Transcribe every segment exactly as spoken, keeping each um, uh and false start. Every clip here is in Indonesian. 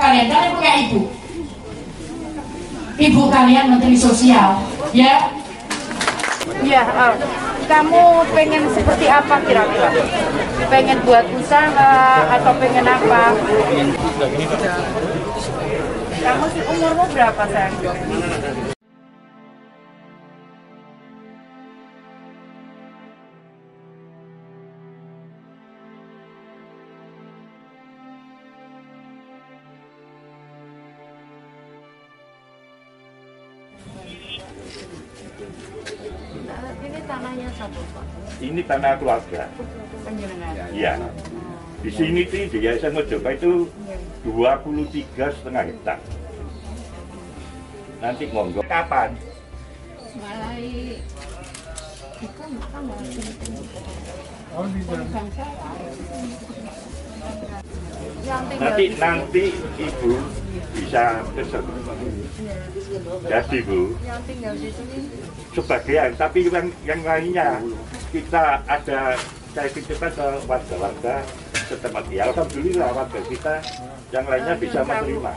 kalian, kalian punya ibu. Ibu kalian Menteri Sosial, ya. Iya, uh, kamu pengen seperti apa kira-kira? Pengen buat usaha atau pengen apa? Kamu sih umurmu berapa, sayang? Ini tanahnya satu, Pak. Ini tanah keluarga. Iya. Di sini tuh di Yayasan Mojokerto itu dua puluh tiga setengah hektar. Nanti monggo. Kapan? Mulai Nanti nanti ibu bisa pesen. Jadi bu. Yang tinggal di sini. Sebagian, tapi yang yang lainnya kita ada kayak kita ke warga-warga setempat. Ya alhamdulillah warga kita yang lainnya bisa menerima.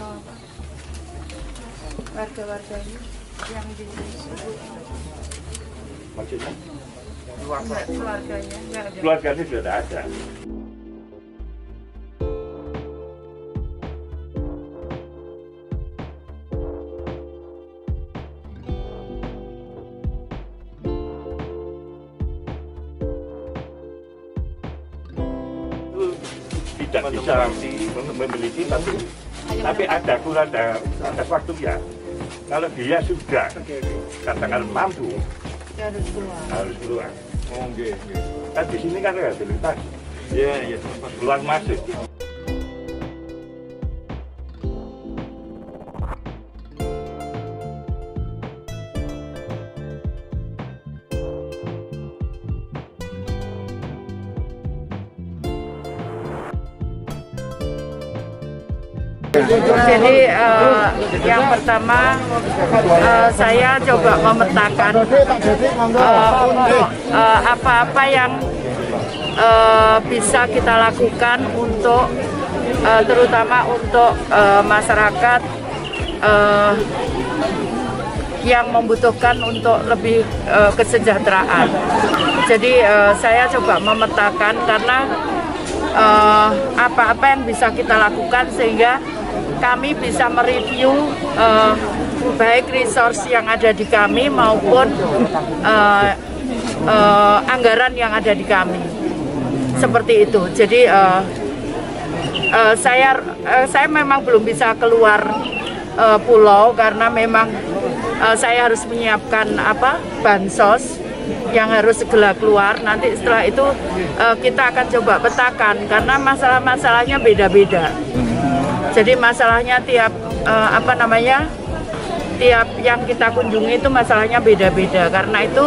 Warga-warga ini yang di sini. Maksudnya? Keluarganya nggak ada. Keluarganya sudah ada. Tidak bisa memiliki, tapi tapi ada kurang ada ada waktu ya. Kalau dia sudah katakan mampu, Harus keluar. harus keluar. Oh, okay, okay. Kan di sini kan ada fasilitas. Iya, iya. Keluar masuk. Jadi uh, yang pertama uh, saya coba memetakan uh, untuk apa-apa uh, yang uh, bisa kita lakukan untuk uh, terutama untuk uh, masyarakat uh, yang membutuhkan untuk lebih uh, kesejahteraan. Jadi uh, saya coba memetakan karena apa-apa uh, yang bisa kita lakukan sehingga kami bisa mereview uh, baik resource yang ada di kami maupun uh, uh, anggaran yang ada di kami. Seperti itu. Jadi uh, uh, saya uh, saya memang belum bisa keluar uh, pulau karena memang uh, saya harus menyiapkan apa bansos yang harus segera keluar. Nanti setelah itu uh, kita akan coba petakan karena masalah-masalahnya beda-beda. Jadi masalahnya tiap uh, apa namanya tiap yang kita kunjungi itu masalahnya beda-beda. Karena itu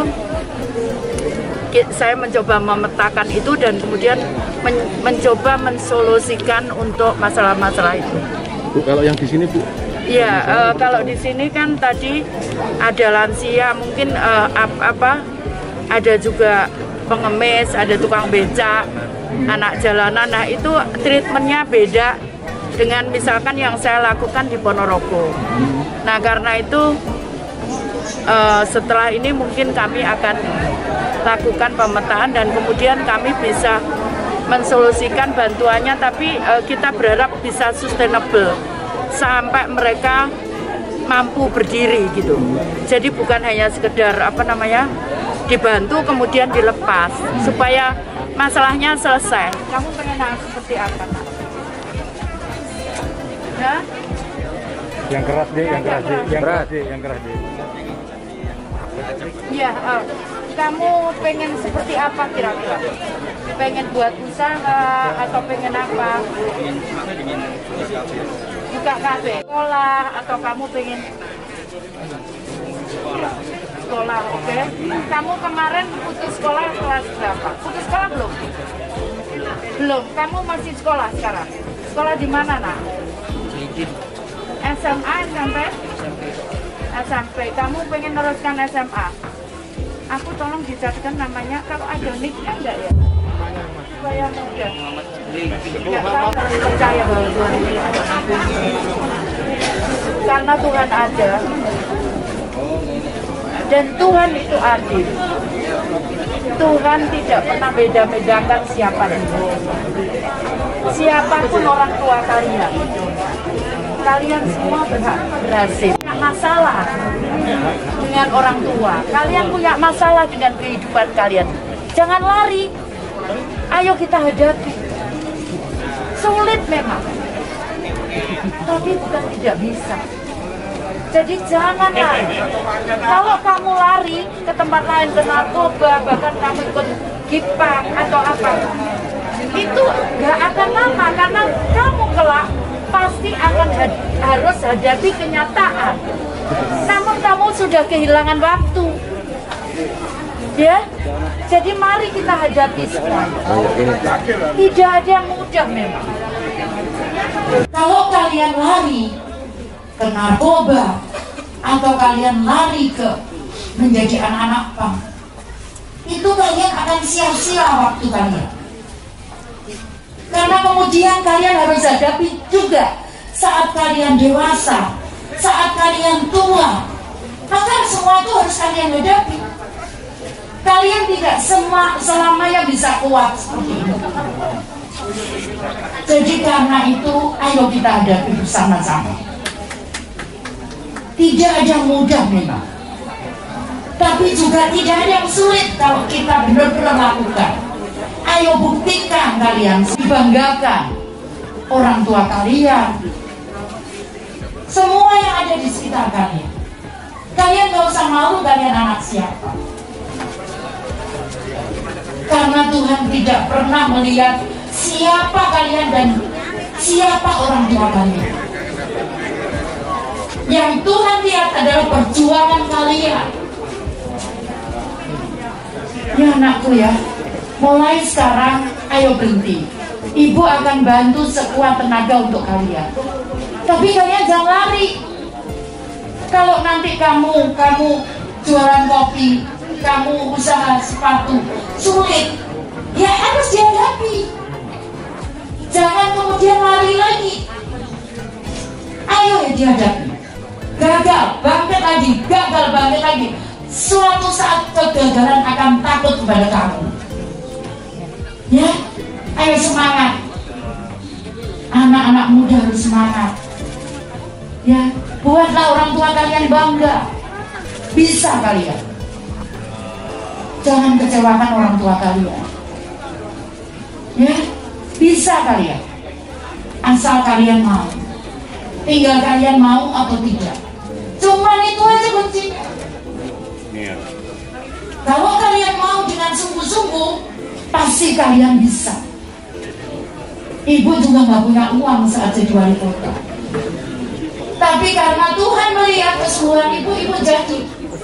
saya mencoba memetakan itu dan kemudian men mencoba mensolusikan untuk masalah-masalah itu. Bu, kalau yang di sini Bu? Iya, uh, kalau di sini kan tadi ada lansia, mungkin uh, ap apa ada juga pengemis, ada tukang becak, anak jalanan. Nah itu treatmentnya beda dengan misalkan yang saya lakukan di Ponorogo. Nah karena itu uh, setelah ini mungkin kami akan lakukan pemetaan dan kemudian kami bisa mensolusikan bantuannya, tapi uh, kita berharap bisa sustainable sampai mereka mampu berdiri gitu. Jadi bukan hanya sekedar apa namanya dibantu kemudian dilepas supaya masalahnya selesai. Kamu pengen hal seperti apa, Nak? Ya? Yang keras deh, yang keras deh, yang keras deh, yang keras deh. Iya, uh, kamu pengen seperti apa kira-kira? Pengen buat usaha atau pengen apa? Buka kafe, sekolah atau kamu pengen sekolah, oke? Okay. Kamu kemarin putus sekolah kelas berapa? Putus sekolah belum? Belum. Kamu masih sekolah sekarang? Sekolah di mana, Nak? S M A, S M P? S M P. Kamu pengen teruskan S M A? Aku tolong dicatatkan namanya, kalau ada nicknya enggak ya? Supaya mudah. Enggak tahu, percaya bahwa karena Tuhan ada dan Tuhan itu adil. Tuhan tidak pernah beda-bedakan siapa itu. Siapapun orang tua kalian, kalian semua berhak berhasil. Punya masalah dengan orang tua, kalian punya masalah dengan kehidupan kalian. Jangan lari, ayo kita hadapi. Sulit memang, tapi bukan tidak bisa. Jadi jangan lari. Kalau kamu lari ke tempat lain, ke narkoba, bahkan kamu ikut gipang atau apa, itu gak akan lama karena kamu kelak pasti akan had harus hadapi kenyataan. Namun kamu sudah kehilangan waktu, ya. Jadi mari kita hadapi semua. Tidak ada yang mudah memang. Kalau kalian lari ke narkoba atau kalian lari ke menjadi anak-anak pang, itu kalian akan sia-sia waktu kalian. Karena kemudian kalian harus hadapi juga saat kalian dewasa, saat kalian tua, maka semua itu harus kalian hadapi. Kalian tidak semua selamanya bisa kuat seperti itu. Jadi karena itu, ayo kita hadapi bersama-sama. Tidak ada yang mudah memang, tapi juga tidak ada yang sulit kalau kita benar-benar lakukan. Ayo buktikan kalian, banggakan orang tua kalian, semua yang ada di sekitar kalian. Kalian gak usah malu kalian anak siapa, karena Tuhan tidak pernah melihat siapa kalian dan siapa orang tua kalian. Yang Tuhan lihat adalah perjuangan kalian. Ya anakku ya, mulai sekarang ayo berhenti. Ibu akan bantu sekuat tenaga untuk kalian. Tapi kalian jangan lari. Kalau nanti kamu kamu jualan kopi, kamu usaha sepatu, sulit, ya harus dihadapi. Jangan kemudian lari lagi. Ayo ya dihadapi. Gagal, bangkit lagi, gagal, bangkit lagi. Suatu saat kegagalan akan takut kepada kamu. Ya, ayo semangat. Anak-anak muda harus semangat. Ya, buatlah orang tua kalian bangga. Bisa kalian. Jangan kecewakan orang tua kalian. Ya, bisa kalian. Asal kalian mau. Tinggal kalian mau atau tidak. Cuman itu aja kuncinya. Kalau kalian mau dengan sungguh-sungguh, pasti kalian bisa. Ibu juga nggak punya uang saat jadi wali kota. Tapi karena Tuhan melihat kesungguhan ibu, ibu jadi.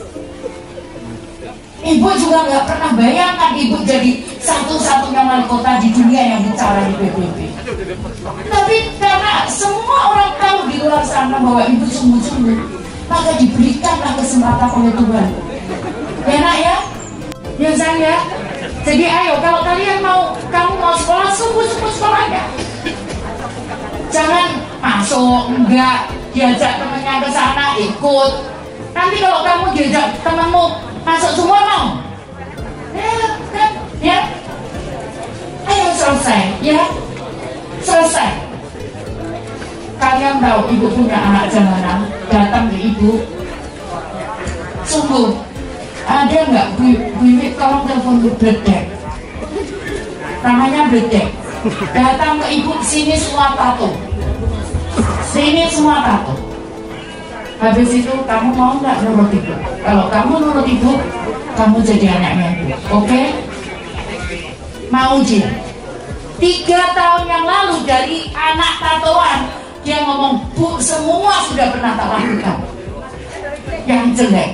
Ibu juga nggak pernah bayangkan ibu jadi satu-satunya wali kota di dunia yang bicara di P B B. Tapi karena semua orang tahu di luar sana bahwa ibu sungguh-sungguh, maka diberikanlah kesempatan oleh Tuhan. Ya nak ya, ya saya. Jadi ayo, kalau kalian mau, kamu mau sekolah, sungguh-sungguh sekolahnya. Jangan masuk, enggak, diajak temennya ke sana, ikut. Nanti kalau kamu diajak temanmu masuk semua mau, ya, kan, ya. Ayo selesai, ya, selesai. Kalian tahu ibu punya anak jalanan, datang ke ibu, sungguh. Ada nggak Bibi tolong telepon ke Bledek, namanya Bledek. Datang ke ibu, sini semua tato, sini semua tato. Habis itu kamu mau nggak nurut ibu? Kalau kamu nurut ibu, kamu jadi anaknya ibu, oke? Okay? Mau dia? Tiga tahun yang lalu dari anak tatoan, dia ngomong, Bu, semua sudah pernah tak lakukan yang jelek.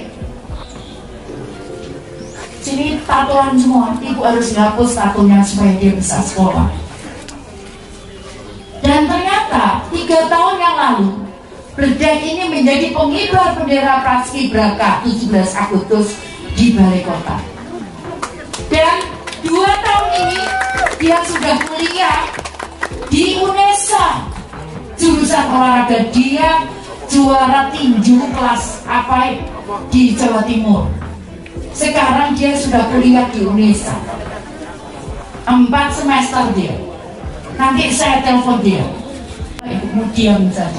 Sini tatoan semua, ibu harus hapus tatonya supaya dia bisa sekolah. Dan ternyata tiga tahun yang lalu, Bledek ini menjadi pengibar bendera Paskibraka tujuh belas Agustus di Balai Kota. Dan dua tahun ini dia sudah kuliah di UNESA, jurusan olahraga. Dia juara tinju kelas apa di Jawa Timur. Sekarang dia sudah kuliah di Unesa, empat semester dia. Nanti saya telepon dia. Ibumu diam saja.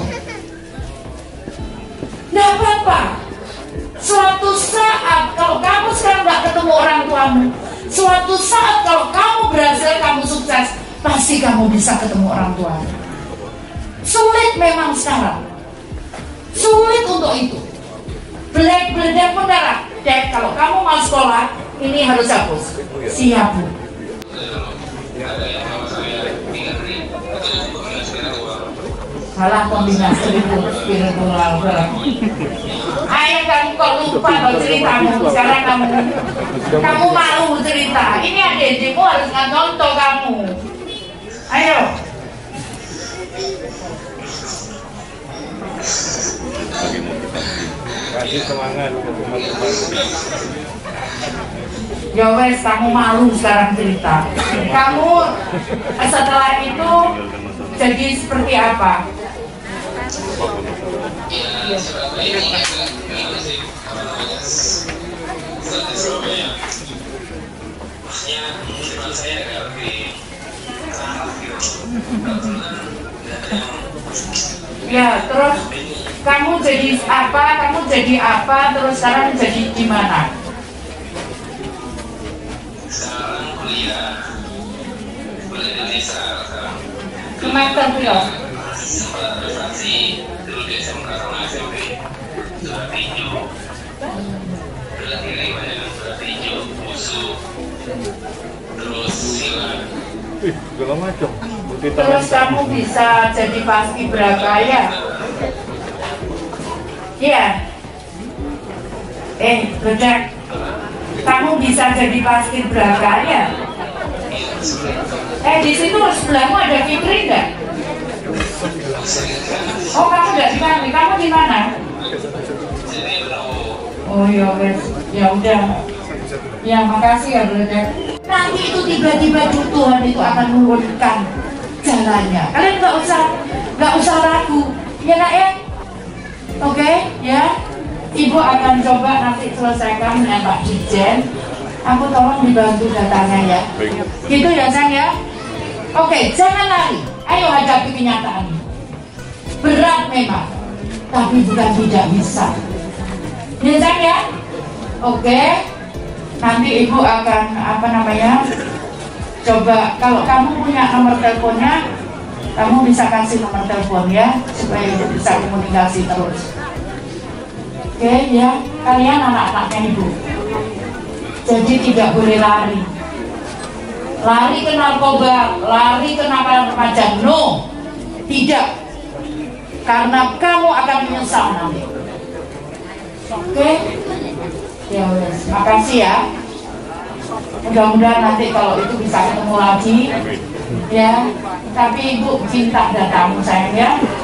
Nggak apa-apa. Suatu saat kalau kamu sekarang nggak ketemu orang tuamu, suatu saat kalau kamu berhasil, kamu sukses, pasti kamu bisa ketemu orang tuamu. Sulit memang sekarang, sulit untuk itu. Belek beledek mendarat. Dek, kalau kamu mau sekolah, ini harus hapus. Siap, Bu. Salah kombinasi itu spiritual. Ayo kamu kok lupa kalau ceritamu. Sekarang kamu kamu malu cerita. Ini adik-adikmu harus ngonton kamu. Ayo. Kasih semangat ke teman-teman. Ya wes, kamu malu sekarang cerita. Kamu setelah itu jadi seperti apa? Ya, terus kamu jadi apa? Kamu jadi apa? Terus sekarang jadi gimana? Sekarang kuliah, kuliah di desa sekarang. Semester berapa? Sempat prestasi dulu di S M K sama S M P. Sudah tinju, bela diri banyak, sudah tinju, wusu, terus silat. Ih, segala macam. Terus kamu bisa jadi paskibraka ya? Iya. Eh, Bedek, kamu bisa jadi paskibraka ya? Eh, di situ sebelahmu ada Fikri enggak? Oh, kamu enggak di mana? Kamu di mana? Oh ya wes, ya udah. Ya makasih ya Bedek. Nanti itu tiba-tiba Tuhan itu akan menurunkan jalannya. Kalian nggak usah nggak usah ragu, ya nak ya. Oke, okay, ya. Ibu akan coba nanti selesaikan dengan Pak Dirjen. Aku tolong dibantu datanya ya. Gitu ya sayang ya. Oke, okay, jangan lari. Ayo hadapi kenyataan. Berat memang, tapi bukan tidak bisa. Ya sayang ya. Oke. Okay. Nanti ibu akan apa namanya? Coba kalau kamu punya nomor teleponnya, kamu bisa kasih nomor telepon ya supaya ibu bisa komunikasi terus. Oke ya, kalian anak-anaknya ibu. Jadi tidak boleh lari. Lari ke narkoba, lari ke nakal remaja, no, tidak. Karena kamu akan menyesal nanti. Oke. Ya wes, makasih ya. Mudah-mudahan nanti kalau itu bisa ketemu lagi, ya. Tapi ibu minta datamu sayang ya.